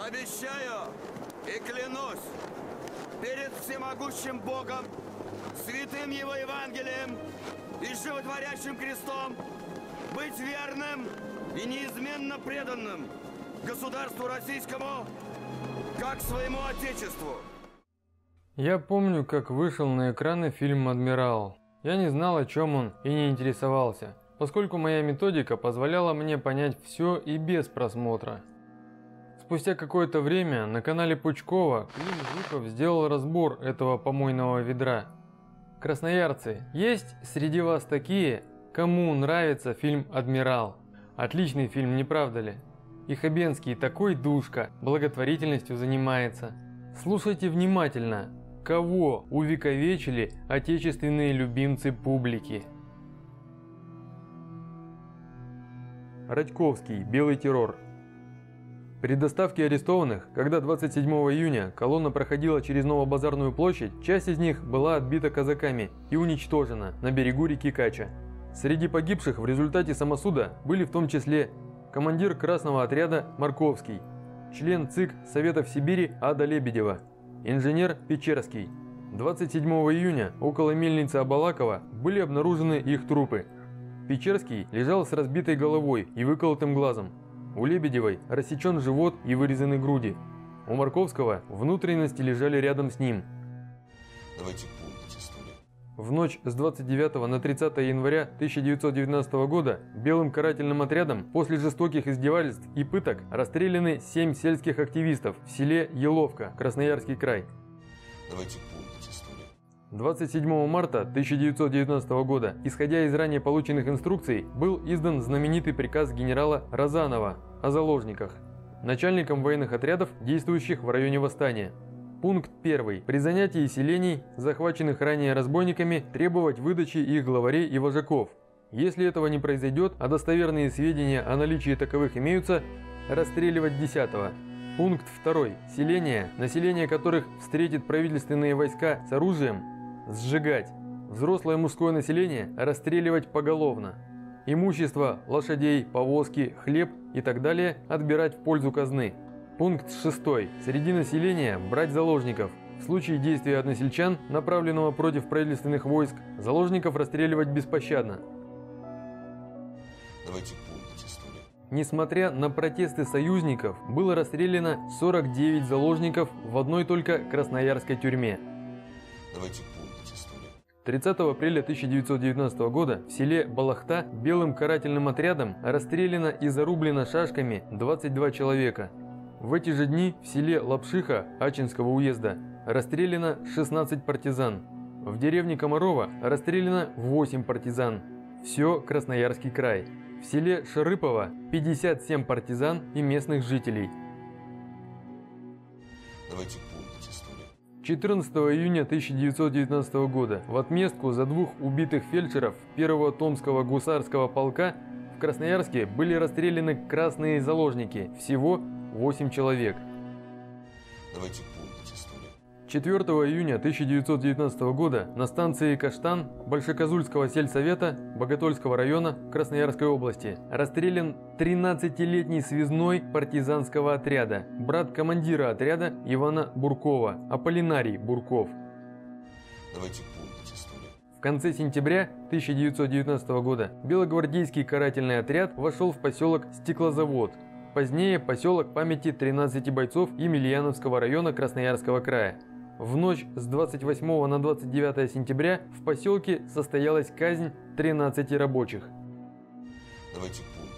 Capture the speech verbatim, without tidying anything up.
Обещаю и клянусь перед всемогущим Богом, святым Его Евангелием и животворящим крестом быть верным и неизменно преданным государству российскому, как своему отечеству. Я помню, как вышел на экраны фильм «Адмирал». Я не знал, о чем он, и не интересовался, поскольку моя методика позволяла мне понять все и без просмотра. Спустя какое-то время на канале Пучкова Клим Жуков сделал разбор этого помойного ведра. Красноярцы, есть среди вас такие, кому нравится фильм «Адмирал»? Отличный фильм, не правда ли? И Хабенский такой душка, благотворительностью занимается. Слушайте внимательно, кого увековечили отечественные любимцы публики. Радьковский, «Белый террор». При доставке арестованных, когда двадцать седьмого июня колонна проходила через Новобазарную площадь, часть из них была отбита казаками и уничтожена на берегу реки Кача. Среди погибших в результате самосуда были в том числе командир красного отряда Марковский, член ЦИК Советов Сибири Ада Лебедева, инженер Печерский. двадцать седьмого июня около мельницы Абалакова были обнаружены их трупы. Печерский лежал с разбитой головой и выколотым глазом. У Лебедевой рассечен живот и вырезаны груди. У Марковского внутренности лежали рядом с ним. Давайте помнить историю. В ночь с двадцать девятого на тридцатое января тысяча девятьсот девятнадцатого года белым карательным отрядом после жестоких издевательств и пыток расстреляны семь сельских активистов в селе Еловка, Красноярский край. Давайте помнить историю. двадцать седьмого марта тысяча девятьсот девятнадцатого года, исходя из ранее полученных инструкций, был издан знаменитый приказ генерала Розанова о заложниках, начальникам военных отрядов, действующих в районе восстания. Пункт первый. При занятии селений, захваченных ранее разбойниками, требовать выдачи их главарей и вожаков. Если этого не произойдет, а достоверные сведения о наличии таковых имеются, расстреливать десятого. Пункт второй. Селения, население которых встретит правительственные войска с оружием, сжигать. Взрослое мужское население расстреливать поголовно. Имущество, лошадей, повозки, хлеб и так далее отбирать в пользу казны. Пункт шестой. Среди населения брать заложников. В случае действия односельчан, направленного против правительственных войск, заложников расстреливать беспощадно. Давайте помнить историю. Несмотря на протесты союзников, было расстреляно сорок девять заложников в одной только красноярской тюрьме. Давайте помнить историю. тридцатого апреля тысяча девятьсот девятнадцатого года в селе Балахта белым карательным отрядом расстреляно и зарублено шашками двадцать два человека. В эти же дни в селе Лапшиха Ачинского уезда расстреляно шестнадцать партизан. В деревне Комарова расстреляно восемь партизан. Все Красноярский край. В селе Шарыпово пятьдесят семь партизан и местных жителей. Давайте помнить историю. четырнадцатого июня тысяча девятьсот девятнадцатого года в отместку за двух убитых фельдшеров первого Томского гусарского полка в Красноярске были расстреляны красные заложники, всего восемь человек. Давайте помнить историю. четвёртого июня тысяча девятьсот девятнадцатого года на станции Каштан Большекозульского сельсовета Боготольского района Красноярской области расстрелян тринадцатилетний связной партизанского отряда, брат командира отряда Ивана Буркова, Аполлинарий Бурков. Давайте помнить историю. В конце сентября тысяча девятьсот девятнадцатого года белогвардейский карательный отряд вошел в поселок Стеклозавод, позднее поселок памяти тринадцати бойцов Емельяновского района Красноярского края. В ночь с двадцать восьмого на двадцать девятое сентября в поселке состоялась казнь тринадцати рабочих. Давайте помнить.